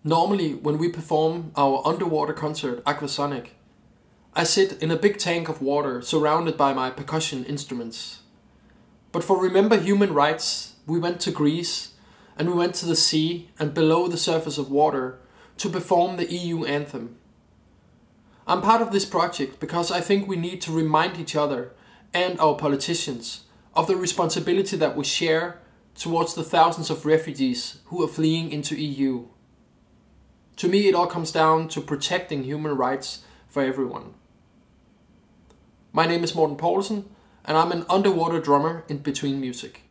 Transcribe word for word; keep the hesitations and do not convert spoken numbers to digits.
Normally, when we perform our underwater concert, Aquasonic, I sit in a big tank of water surrounded by my percussion instruments. But for Remember Human Rights, we went to Greece and we went to the sea and below the surface of water to perform the E U anthem. I'm part of this project because I think we need to remind each other and our politicians of the responsibility that we share towards the thousands of refugees who are fleeing into E U. To me, it all comes down to protecting human rights for everyone. My name is Morten Poulsen, and I'm an underwater drummer in between music.